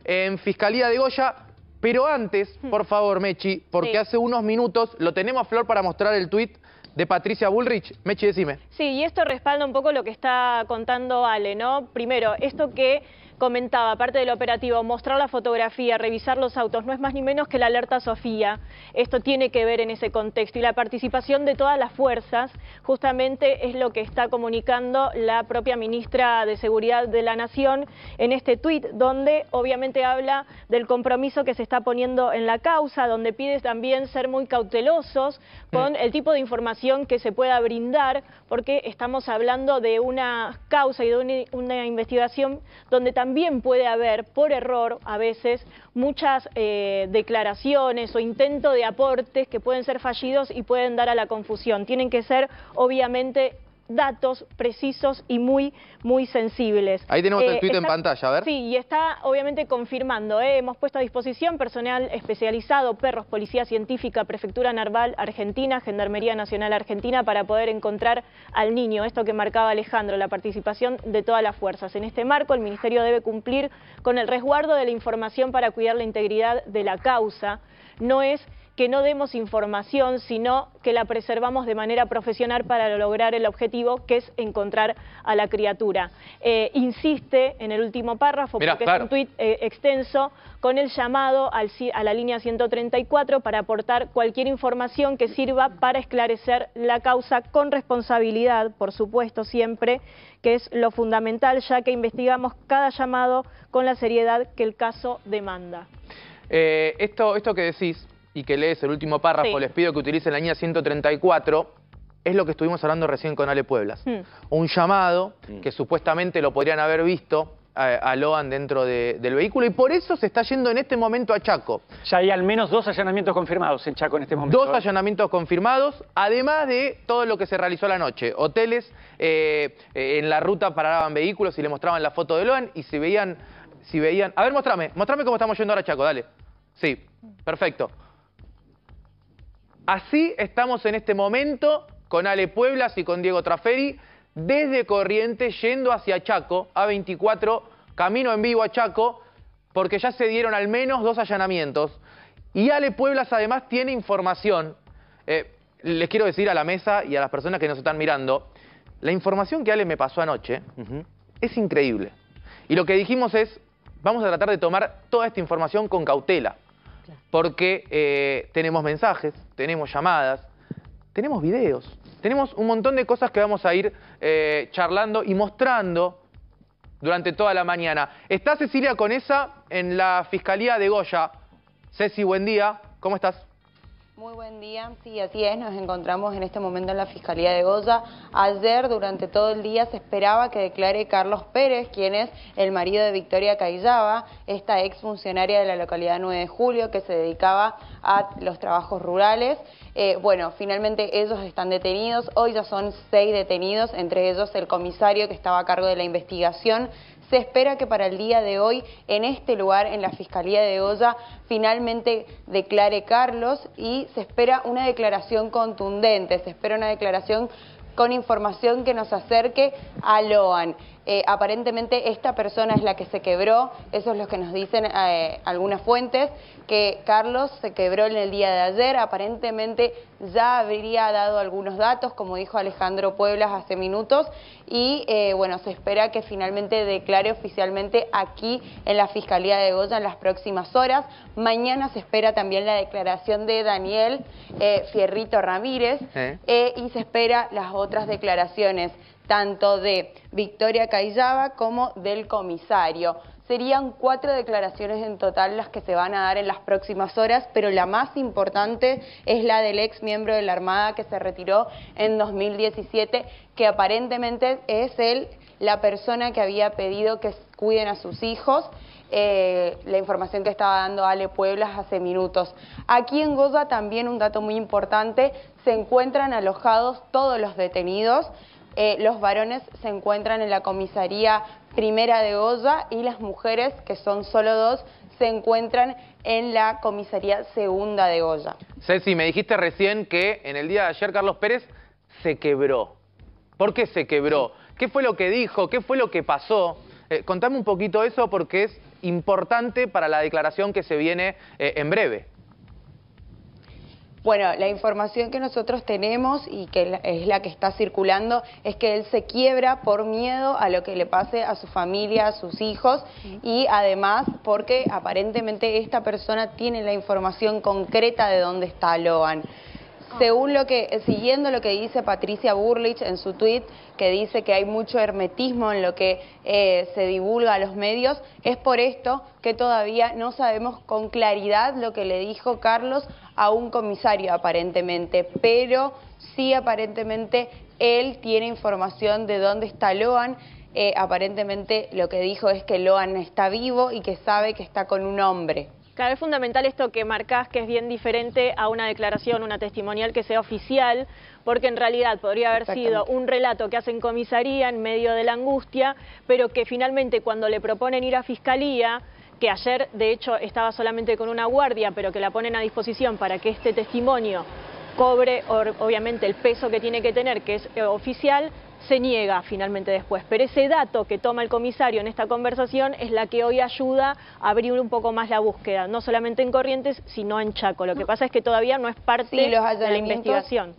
en Fiscalía de Goya. Pero antes, por favor, Mechi, porque hace unos minutos lo tenemos, Flor, para mostrar el tuit de Patricia Bullrich. Mechi, decime. Sí, y esto respalda un poco lo que está contando Ale, ¿no? Primero, esto que comentaba, parte del operativo, mostrar la fotografía, revisar los autos, no es más ni menos que la alerta Sofía. Esto tiene que ver en ese contexto y la participación de todas las fuerzas justamente es lo que está comunicando la propia ministra de Seguridad de la Nación en este tuit, donde obviamente habla del compromiso que se está poniendo en la causa, donde pide también ser muy cautelosos con el tipo de información que se pueda brindar, porque estamos hablando de una causa y de una investigación donde también puede haber, por error, a veces, muchas declaraciones o intento de aportes que pueden ser fallidos y pueden dar a la confusión. Tienen que ser, obviamente, datos precisos y muy sensibles. Ahí tenemos el tuit en pantalla, a ver. Sí, y está obviamente confirmando, hemos puesto a disposición personal especializado, perros, policía científica, Prefectura Naval Argentina, Gendarmería Nacional Argentina, para poder encontrar al niño. Esto que marcaba Alejandro, la participación de todas las fuerzas. En este marco, el Ministerio debe cumplir con el resguardo de la información para cuidar la integridad de la causa. No es que no demos información, sino que la preservamos de manera profesional para lograr el objetivo, que es encontrar a la criatura. Insiste en el último párrafo, porque es un tuit extenso, con el llamado a la línea 134 para aportar cualquier información que sirva para esclarecer la causa con responsabilidad, por supuesto, siempre, que es lo fundamental, ya que investigamos cada llamado con la seriedad que el caso demanda. Esto que decís, y que lees el último párrafo, les pido que utilicen la línea 134, es lo que estuvimos hablando recién con Ale Pueblas. Un llamado que supuestamente lo podrían haber visto a Loan dentro del vehículo, y por eso se está yendo en este momento a Chaco. Ya hay al menos 2 allanamientos confirmados en Chaco en este momento. 2 allanamientos confirmados, además de todo lo que se realizó la noche. Hoteles, en la ruta paraban vehículos y le mostraban la foto de Loan y si veían... A ver, mostrame cómo estamos yendo ahora a Chaco, dale. Sí, perfecto. Así estamos en este momento con Ale Pueblas y con Diego Traferi, desde Corrientes yendo hacia Chaco, A24, camino en vivo a Chaco, porque ya se dieron al menos 2 allanamientos. Y Ale Pueblas además tiene información, les quiero decir a la mesa y a las personas que nos están mirando, la información que Ale me pasó anoche es increíble. Y lo que dijimos es, vamos a tratar de tomar toda esta información con cautela. Porque tenemos mensajes, tenemos llamadas, tenemos videos, tenemos un montón de cosas que vamos a ir charlando y mostrando durante toda la mañana. Está Cecilia Conesa en la Fiscalía de Goya. Ceci, buen día, ¿cómo estás? Muy buen día, sí, así es, nos encontramos en este momento en la Fiscalía de Goya. Ayer, durante todo el día, se esperaba que declare Carlos Pérez, quien es el marido de Victoria Cayllaba, esta exfuncionaria de la localidad 9 de Julio, que se dedicaba a los trabajos rurales. Bueno, finalmente ellos están detenidos, hoy ya son 6 detenidos, entre ellos el comisario que estaba a cargo de la investigación. Se espera que para el día de hoy, en este lugar, en la Fiscalía de Goya, finalmente declare Carlos y se espera una declaración contundente, se espera una declaración con información que nos acerque a Loan. Aparentemente esta persona es la que se quebró, eso es lo que nos dicen algunas fuentes, que Carlos se quebró en el día de ayer, aparentemente ya habría dado algunos datos, como dijo Alejandro Pueblas hace minutos, y bueno, se espera que finalmente declare oficialmente aquí en la Fiscalía de Goya en las próximas horas. Mañana se espera también la declaración de Daniel Fierrito Ramírez y se espera las otras declaraciones tanto de Victoria Cayllaba como del comisario. Serían 4 declaraciones en total las que se van a dar en las próximas horas, pero la más importante es la del ex miembro de la Armada que se retiró en 2017, que aparentemente es la persona que había pedido que cuiden a sus hijos. La información que estaba dando Ale Pueblas hace minutos. Aquí en Goya también un dato muy importante, se encuentran alojados todos los detenidos. Los varones se encuentran en la comisaría primera de Goya y las mujeres, que son solo 2, se encuentran en la comisaría segunda de Goya. Ceci, me dijiste recién que en el día de ayer Carlos Pérez se quebró. ¿Por qué se quebró? ¿Qué fue lo que dijo? ¿Qué fue lo que pasó? Contame un poquito eso porque es importante para la declaración que se viene en breve. Bueno, la información que nosotros tenemos y que es la que está circulando es que él se quiebra por miedo a lo que le pase a su familia, a sus hijos y además porque aparentemente esta persona tiene la información concreta de dónde está Loan. Siguiendo lo que dice Patricia Bullrich en su tuit, que dice que hay mucho hermetismo en lo que se divulga a los medios, es por esto que todavía no sabemos con claridad lo que le dijo Carlos a un comisario aparentemente, pero sí aparentemente él tiene información de dónde está Loan. Aparentemente lo que dijo es que Loan está vivo y que sabe que está con un hombre. Claro, es fundamental esto que marcás, que es bien diferente a una declaración, una testimonial que sea oficial, porque en realidad podría haber sido un relato que hace en comisaría en medio de la angustia, pero que finalmente cuando le proponen ir a fiscalía, que ayer de hecho estaba solamente con una guardia, pero que la ponen a disposición para que este testimonio cobre obviamente el peso que tiene que tener, que es oficial, se niega finalmente después. Pero ese dato que toma el comisario en esta conversación es la que hoy ayuda a abrir un poco más la búsqueda, no solamente en Corrientes, sino en Chaco. Lo que pasa es que todavía no es parte de la investigación.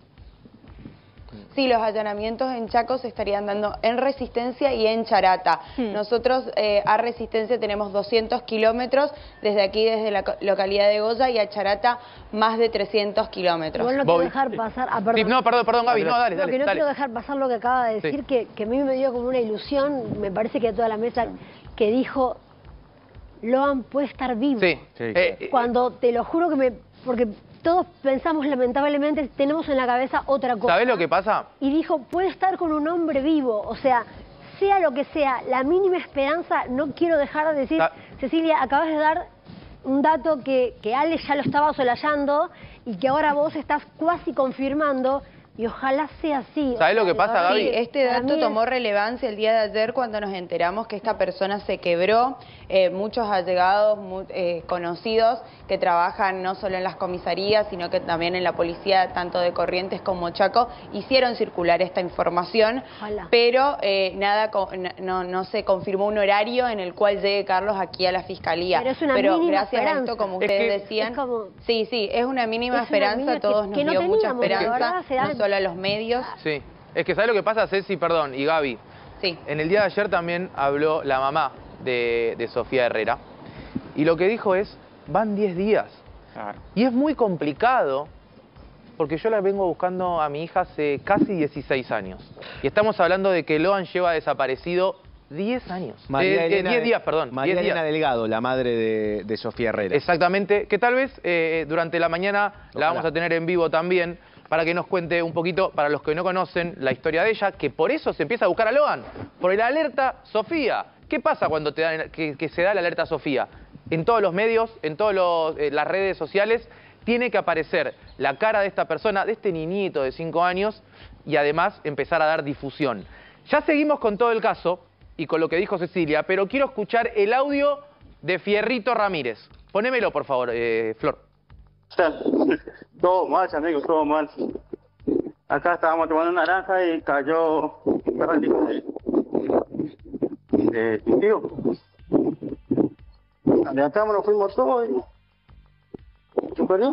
Sí, los allanamientos en Chaco se estarían dando en Resistencia y en Charata. Nosotros a Resistencia tenemos 200 kilómetros, desde aquí, desde la localidad de Goya, y a Charata más de 300 kilómetros. Igual no quiero dejar pasar... perdón. Sí, no, perdón, Gaby, no, dale. No quiero dejar pasar lo que acaba de decir, que a mí me dio como una ilusión, me parece que a toda la mesa, que dijo, Loan puede estar vivo. Sí. Cuando, te lo juro que porque todos pensamos, lamentablemente, tenemos en la cabeza otra cosa. ¿Sabés lo que pasa? Y dijo, puede estar con un hombre vivo, o sea, sea lo que sea, la mínima esperanza, no quiero dejar de decir, Cecilia, acabas de dar un dato que Ale ya lo estaba solayando y que ahora vos estás cuasi confirmando, y ojalá sea así. ¿Sabés lo que pasa, Gaby? Sí, este dato tomó relevancia el día de ayer cuando nos enteramos que esta persona se quebró. Muchos allegados, conocidos, que trabajan no solo en las comisarías, sino que también en la policía, tanto de Corrientes como Chaco, hicieron circular esta información, pero no se confirmó un horario en el cual llegue Carlos aquí a la fiscalía. Pero es una mínima gracias esperanza. a esto, como ustedes decían, sí, es una mínima esperanza, todos nos dio mucha esperanza, no solo a los medios. Sí, es que ¿sabes lo que pasa, Ceci, perdón, y Gaby? Sí. En el día de ayer también habló la mamá de Sofía Herrera, y lo que dijo es, van 10 días. Claro. Y es muy complicado, porque yo la vengo buscando a mi hija hace casi 16 años. Y estamos hablando de que Loan lleva desaparecido 10 años. 10 días, perdón. María Elena Delgado, la madre de Sofía Herrera. Exactamente, que tal vez durante la mañana la vamos a tener en vivo también, para que nos cuente un poquito, para los que no conocen, la historia de ella, que por eso se empieza a buscar a Loan, por el alerta Sofía. ¿Qué pasa cuando que se da el alerta Sofía? En todos los medios, en todas las redes sociales, tiene que aparecer la cara de esta persona, de este niñito de 5 años, y además empezar a dar difusión. Ya seguimos con todo el caso y con lo que dijo Cecilia, pero quiero escuchar el audio de Fierrito Ramírez. Ponémelo, por favor, Flor. Todo mal, amigo, todo mal. Acá estábamos tomando una naranja y cayó un ratito de tío. Levantamos, nos fuimos todos y se perdió.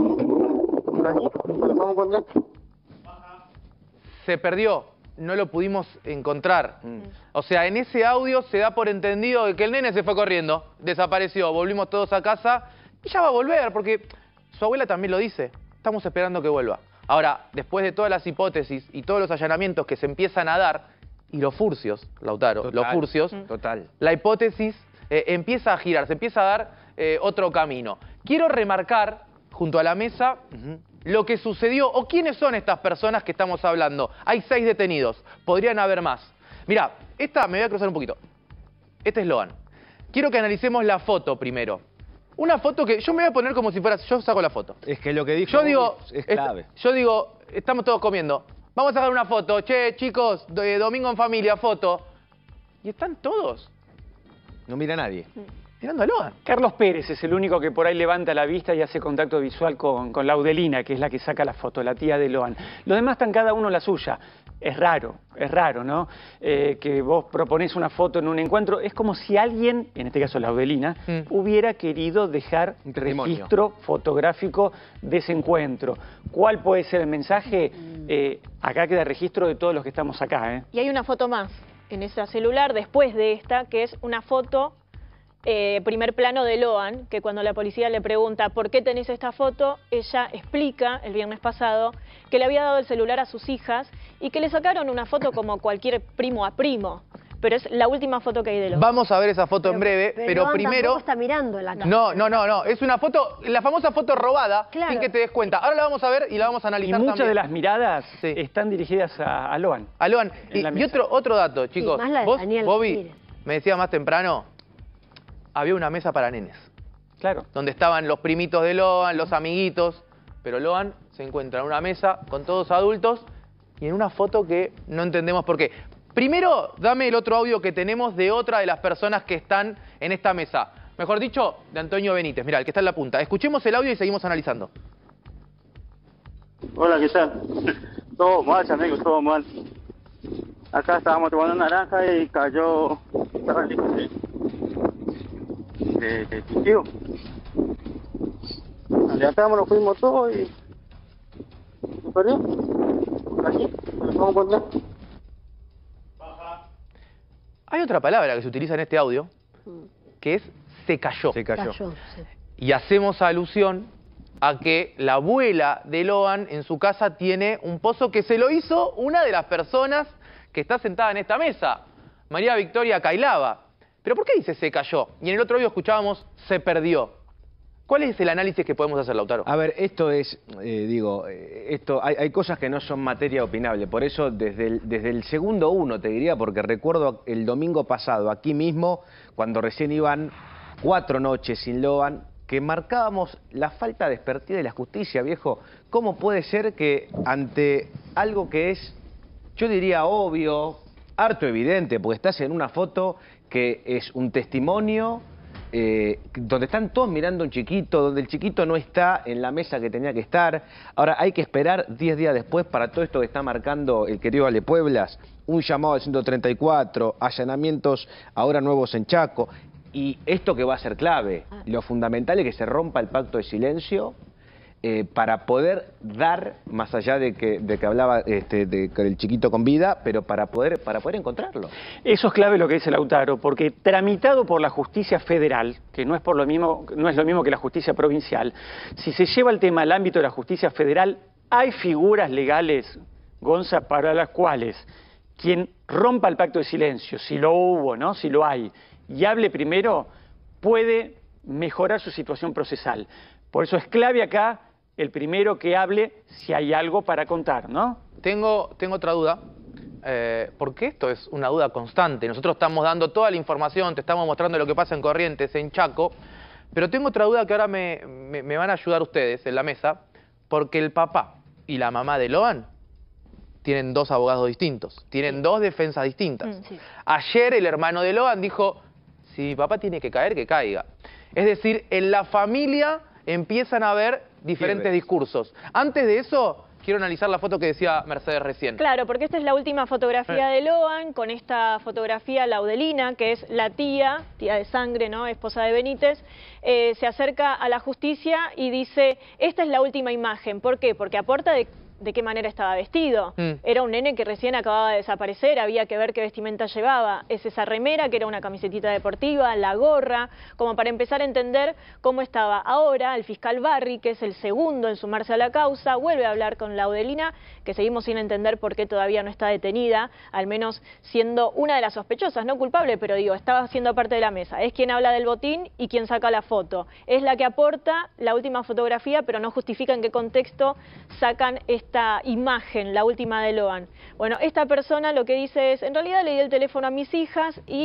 Se perdió, no lo pudimos encontrar. O sea, en ese audio se da por entendido que el nene se fue corriendo, desapareció, volvimos todos a casa y ya va a volver, porque su abuela también lo dice, estamos esperando que vuelva. Ahora, después de todas las hipótesis y todos los allanamientos que se empiezan a dar, y los furcios, Lautaro, los furcios, la hipótesis empieza a girar, se empieza a dar otro camino. Quiero remarcar, junto a la mesa, lo que sucedió, o quiénes son estas personas que estamos hablando. Hay 6 detenidos, podrían haber más. Mirá, me voy a cruzar un poquito. Este es Loan. Quiero que analicemos la foto primero. Una foto que yo me voy a poner como si fuera... Yo saco la foto. Es que lo que dijo es clave. Yo digo, estamos todos comiendo. Vamos a sacar una foto. Che, chicos, domingo en familia, foto. Y están todos. No mira a nadie. Mirando a Loan. Carlos Pérez es el único que por ahí levanta la vista y hace contacto visual con Laudelina, que es la que saca la foto, la tía de Loan. Los demás están cada uno la suya. es raro, ¿no? Que vos proponés una foto en un encuentro, es como si alguien, en este caso Laudelina, hubiera querido dejar un testimonio, registro fotográfico de ese encuentro. ¿Cuál puede ser el mensaje? Acá queda registro de todos los que estamos acá, ¿eh? Y hay una foto más en ese celular, después de esta, que es una foto, primer plano de Loan, que cuando la policía le pregunta ¿por qué tenés esta foto?, ella explica, el viernes pasado, que le había dado el celular a sus hijas y que le sacaron una foto como cualquier primo a primo. Pero es la última foto que hay de Loan. Vamos a ver esa foto en breve, pero Loan primero... tampoco está mirando la cámara. No, es una foto, la famosa foto robada, Claro. sin que te des cuenta. Ahora la vamos a ver y la vamos a Y analizar muchas también. de las miradas Sí. están dirigidas a Loan. A Loan. En la Y mesa. otro dato, chicos. más la de Vos, Daniel Bobby, Ramírez. me decía más temprano, había una mesa para nenes, Claro. donde estaban los primitos de Loan, los amiguitos, pero Loan se encuentra en una mesa con todos adultos y en una foto que no entendemos por qué. Primero, dame el otro audio que tenemos de otra de las personas que están en esta mesa. Mejor dicho, de Antonio Benítez, mirá, el que está en la punta. Escuchemos el audio y seguimos analizando. Hola, ¿qué tal? Todo mal, amigo, todo mal. Acá estábamos tomando naranja y cayó de tío. Alejamos, nos fuimos todos y se perdió. Aquí, nos vamos a encontrar. Hay otra palabra que se utiliza en este audio, que es se cayó. Se cayó. Cayó, sí. Y hacemos alusión a que la abuela de Loan en su casa tiene un pozo que se lo hizo una de las personas que está sentada en esta mesa, María Victoria Cailaba. ¿Pero por qué dice se cayó? Y en el otro audio escuchábamos se perdió. ¿Cuál es el análisis que podemos hacer, Lautaro? A ver, esto es, hay cosas que no son materia opinable, por eso desde el segundo uno te diría, porque recuerdo el domingo pasado, aquí mismo, cuando recién iban 4 noches sin Loan, que marcábamos la falta de expertise de la justicia, viejo. ¿Cómo puede ser que ante algo que es, yo diría obvio, harto evidente, porque estás en una foto que es un testimonio, donde están todos mirando a un chiquito, donde el chiquito no está en la mesa que tenía que estar. Ahora hay que esperar 10 días después para todo esto que está marcando el querido Ale Pueblas, un llamado al 134, allanamientos ahora nuevos en Chaco, y esto que va a ser clave, lo fundamental es que se rompa el pacto de silencio para poder dar, más allá de que hablaba del chiquito con vida, pero para poder encontrarlo. Eso es clave lo que dice Lautaro, porque tramitado por la justicia federal, que no es lo mismo que la justicia provincial, si se lleva el tema al ámbito de la justicia federal, hay figuras legales, Gonza, para las cuales quien rompa el pacto de silencio, si lo hubo, ¿no? Si lo hay, y hable primero, puede mejorar su situación procesal. Por eso es clave acá el primero que hable si hay algo para contar, ¿no? Tengo otra duda, porque esto es una duda constante. Nosotros estamos dando toda la información, te estamos mostrando lo que pasa en Corrientes, en Chaco, pero tengo otra duda que ahora me van a ayudar ustedes en la mesa, porque el papá y la mamá de Loan tienen 2 abogados distintos, tienen 2 defensas distintas. Sí. Ayer el hermano de Loan dijo, si mi papá tiene que caer, que caiga. Es decir, en la familia empiezan a haber diferentes discursos. Antes de eso, quiero analizar la foto que decía Mercedes recién. Claro, porque esta es la última fotografía de Loan, con esta fotografía Laudelina, que es la tía de sangre, ¿no? Esposa de Benítez, se acerca a la justicia y dice, esta es la última imagen. ¿Por qué? Porque aporta de qué manera estaba vestido. Era un nene que recién acababa de desaparecer, había que ver qué vestimenta llevaba. Es esa remera, que era una camisetita deportiva, la gorra, como para empezar a entender cómo estaba. Ahora el fiscal Barri, que es el segundo en sumarse a la causa, vuelve a hablar con Laudelina, que seguimos sin entender por qué todavía no está detenida, al menos siendo una de las sospechosas, no culpable, pero digo, estaba siendo parte de la mesa. Es quien habla del botín y quien saca la foto. Es la que aporta la última fotografía, pero no justifica en qué contexto sacan esta imagen, la última de Loan. Bueno, esta persona lo que dice es, en realidad le di el teléfono a mis hijas y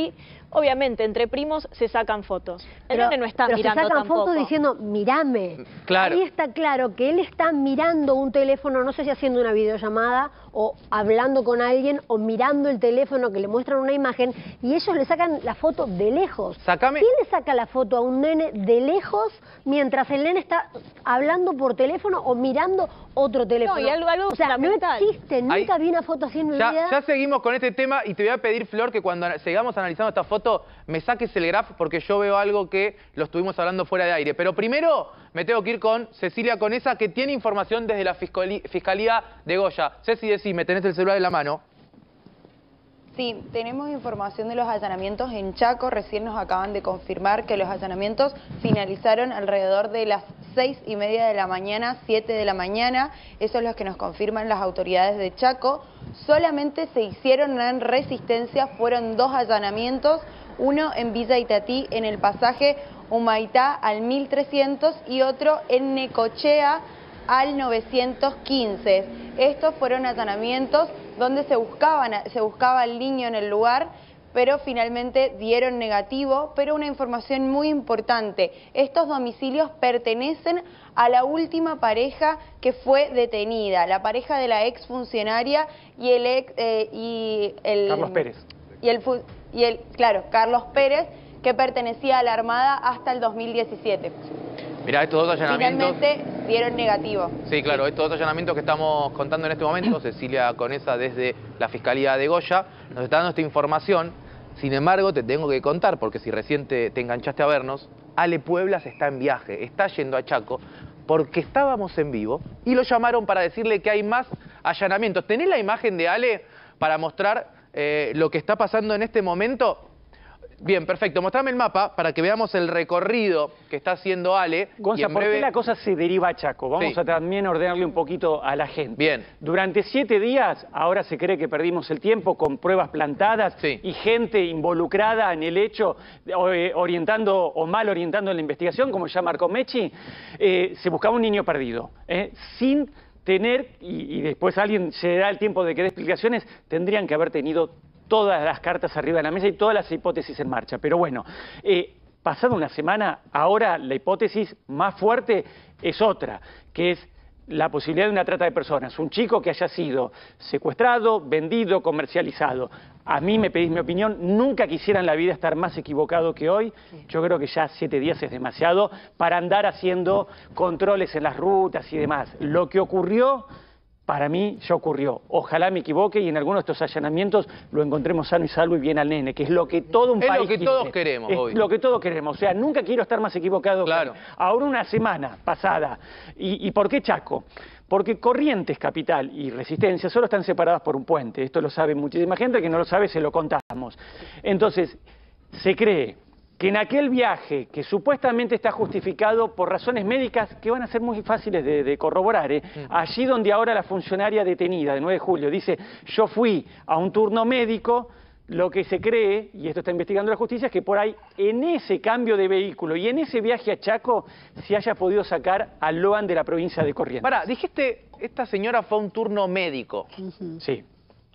obviamente entre primos se sacan fotos. El nene no está pero mirando se sacan tampoco. fotos diciendo, mirame. Claro. Ahí está claro que él está mirando un teléfono, no sé si haciendo una videollamada o hablando con alguien o mirando el teléfono que le muestran una imagen y ellos le sacan la foto de lejos. Sacame. ¿Quién le saca la foto a un nene de lejos mientras el nene está hablando por teléfono o mirando otro teléfono? No, y algo o sea, no fundamental. existe, nunca vi una foto así en mi vida. Ya seguimos con este tema y te voy a pedir, Flor, que cuando sigamos analizando esta foto me saques el graph porque yo veo algo que lo estuvimos hablando fuera de aire. Pero primero me tengo que ir con Cecilia Conesa, que tiene información desde la Fiscalía de Goya. Ceci, decime, tenés el celular en la mano. Sí, tenemos información de los allanamientos en Chaco. Recién nos acaban de confirmar que los allanamientos finalizaron alrededor de las 6:30 de la mañana, 7 de la mañana. Eso es lo que nos confirman las autoridades de Chaco. Solamente se hicieron en Resistencia, fueron 2 allanamientos, uno en Villa Itatí, en el pasaje Humaitá al 1300 y otro en Necochea al 915. Estos fueron allanamientos donde se buscaba al niño en el lugar, pero finalmente dieron negativo. Pero una información muy importante, estos domicilios pertenecen a la última pareja que fue detenida, la pareja de la exfuncionaria y Carlos Pérez. Claro, Carlos Pérez, que pertenecía a la Armada hasta el 2017. Mirá, estos 2 allanamientos... Finalmente dieron negativo. Sí, claro, estos 2 allanamientos que estamos contando en este momento, Cecilia Conesa desde la Fiscalía de Goya nos está dando esta información. Sin embargo, te tengo que contar, porque si recién te enganchaste a vernos, Ale Pueblas está en viaje, está yendo a Chaco, porque estábamos en vivo y lo llamaron para decirle que hay más allanamientos. ¿Tenés la imagen de Ale para mostrar lo que está pasando en este momento? Bien, perfecto. Mostrame el mapa para que veamos el recorrido que está haciendo Ale. Gonza, ¿por qué la cosa se deriva a Chaco? Vamos a también ordenarle un poquito a la gente. Bien. Durante 7 días, ahora se cree que perdimos el tiempo con pruebas plantadas y gente involucrada en el hecho, orientando o mal orientando la investigación, como ya marcó Mechi, se buscaba un niño perdido, sin tener, y después alguien se da el tiempo de que dé explicaciones, tendrían que haber tenido todas las cartas arriba de la mesa y todas las hipótesis en marcha. Pero bueno, pasada una semana, ahora la hipótesis más fuerte es otra, que es la posibilidad de una trata de personas. Un chico que haya sido secuestrado, vendido, comercializado. A mí me pedís mi opinión, nunca quisiera en la vida estar más equivocado que hoy. Yo creo que ya 7 días es demasiado para andar haciendo controles en las rutas y demás. Lo que ocurrió... Para mí ya ocurrió. Ojalá me equivoque y en alguno de estos allanamientos lo encontremos sano y salvo y bien al nene, que es lo que todo un país quiere. Es lo que todos queremos hoy. Es lo que todos queremos. O sea, nunca quiero estar más equivocado. Claro. Ahora una semana pasada. ¿Y por qué Chaco? Porque Corrientes Capital y Resistencia solo están separadas por un puente. Esto lo sabe muchísima gente, que no lo sabe se lo contamos. Entonces, se cree que en aquel viaje que supuestamente está justificado por razones médicas que van a ser muy fáciles de corroborar, allí donde ahora la funcionaria detenida de 9 de julio dice yo fui a un turno médico, lo que se cree, y esto está investigando la justicia, es que por ahí en ese cambio de vehículo y en ese viaje a Chaco se haya podido sacar a Loan de la provincia de Corrientes. Pará, dijiste, esta señora fue a un turno médico. Sí.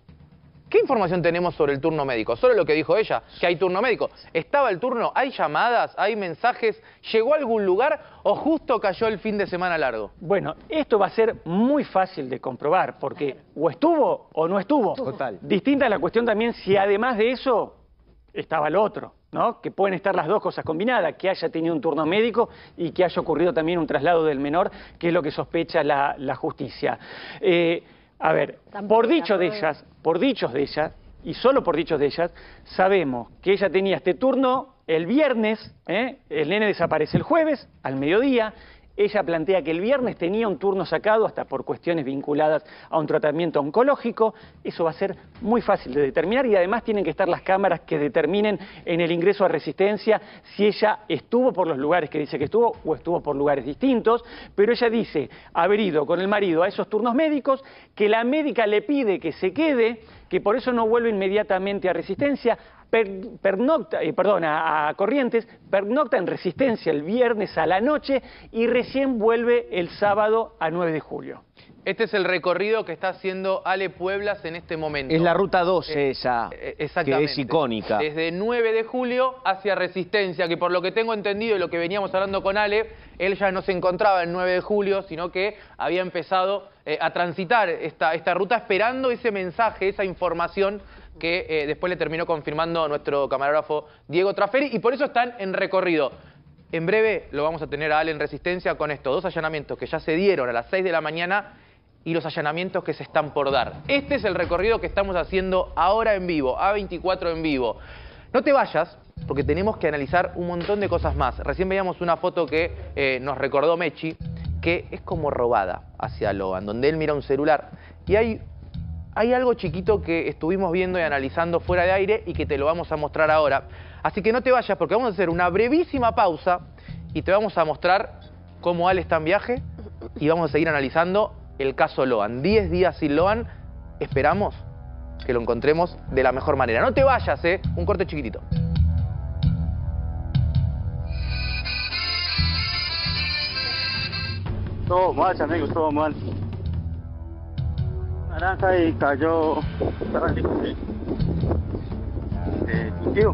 ¿Qué información tenemos sobre el turno médico? Solo lo que dijo ella, que hay turno médico. ¿Estaba el turno? ¿Hay llamadas? ¿Hay mensajes? ¿Llegó a algún lugar o justo cayó el fin de semana largo? Bueno, esto va a ser muy fácil de comprobar, porque o estuvo o no estuvo. Total. Distinta es la cuestión también si además de eso estaba lo otro, ¿no? Que pueden estar las dos cosas combinadas, que haya tenido un turno médico y que haya ocurrido también un traslado del menor, que es lo que sospecha la justicia. A ver, por dichos de ellas, y solo por dichos de ellas, sabemos que ella tenía este turno el viernes, el nene desaparece el jueves, al mediodía. Ella plantea que el viernes tenía un turno sacado hasta por cuestiones vinculadas a un tratamiento oncológico. Eso va a ser muy fácil de determinar y además tienen que estar las cámaras que determinen en el ingreso a Resistencia si ella estuvo por los lugares que dice que estuvo o estuvo por lugares distintos. Pero ella dice haber ido con el marido a esos turnos médicos, que la médica le pide que se quede, que por eso no vuelve inmediatamente a Resistencia, a Corrientes, pernocta en Resistencia el viernes a la noche y recién vuelve el sábado a 9 de julio. Este es el recorrido que está haciendo Ale Pueblas en este momento. Es la ruta 12 esa, que es icónica. Desde 9 de julio hacia Resistencia, que por lo que tengo entendido y lo que veníamos hablando con Ale, él ya no se encontraba en 9 de julio, sino que había empezado a transitar esta ruta esperando ese mensaje, esa información que después le terminó confirmando nuestro camarógrafo Diego Traferi, y por eso están en recorrido. En breve lo vamos a tener a Ale en Resistencia con estos 2 allanamientos que ya se dieron a las 6 de la mañana y los allanamientos que se están por dar. Este es el recorrido que estamos haciendo ahora en vivo, A24 en vivo. No te vayas, porque tenemos que analizar un montón de cosas más. Recién veíamos una foto que nos recordó Mechi, que es como robada hacia Loan, donde él mira un celular. Y hay algo chiquito que estuvimos viendo y analizando fuera de aire y que te lo vamos a mostrar ahora. Así que no te vayas, porque vamos a hacer una brevísima pausa y te vamos a mostrar cómo Ale está en viaje y vamos a seguir analizando el caso Loan. 10 días sin Loan, esperamos que lo encontremos de la mejor manera. No te vayas, un corte chiquitito. Todo mal, amigos, todo mal. Naranja y cayó tu tío.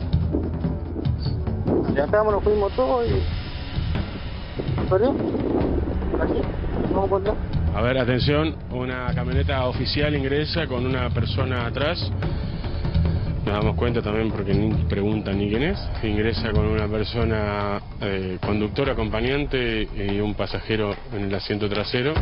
Ya estamos, nos fuimos todos y... ¿Perdió? Aquí, vamos por acá. A ver, atención, una camioneta oficial ingresa con una persona atrás. Nos damos cuenta también porque ni preguntan ni quién es. Ingresa con una persona, conductor, acompañante y un pasajero en el asiento trasero.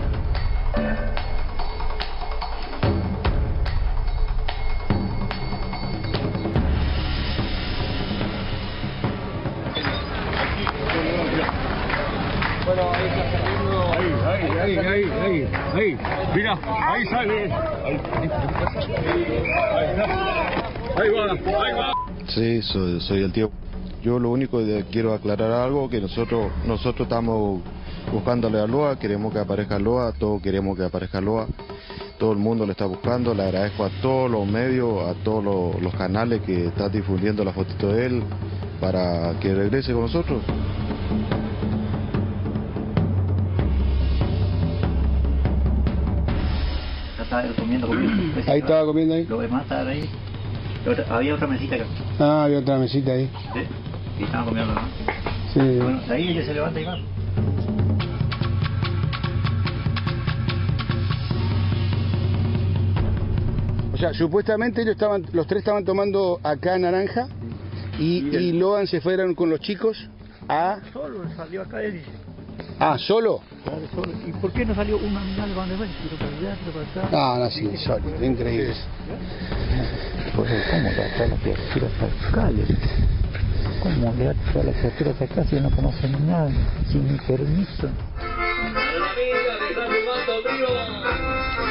Bueno, ahí está saliendo. Ahí. Mira, ahí sale. Ahí va. Sí, soy el tío. Yo lo único que quiero aclarar algo, que nosotros estamos buscándole a Loa, queremos que aparezca Loa, todos queremos que aparezca Loa. Todo el mundo le está buscando, le agradezco a todos los medios, a todos los canales que están difundiendo la fotito de él para que regrese con nosotros. Ahí estaba comiendo ahí. Lo demás estaban ahí. Había otra mesita acá. Ah, había otra mesita ahí. Sí. Y estaban comiendo, ¿no? Sí. Bueno, de ahí ella se levanta y va. O sea, supuestamente los 3 estaban tomando acá Naranja y Loan se fueron con los chicos a... Solo salió acá él. Ah, ¿solo? Claro, solo. ¿Y por qué no salió un animal cuando fue? Tiro para allá, tiro para acá. No, sí, solo, increíble. Pues, ¿cómo le atrae las criaturas acá? ¿Cómo le atrae las criaturas acá si no conocen nada? Sin mi permiso.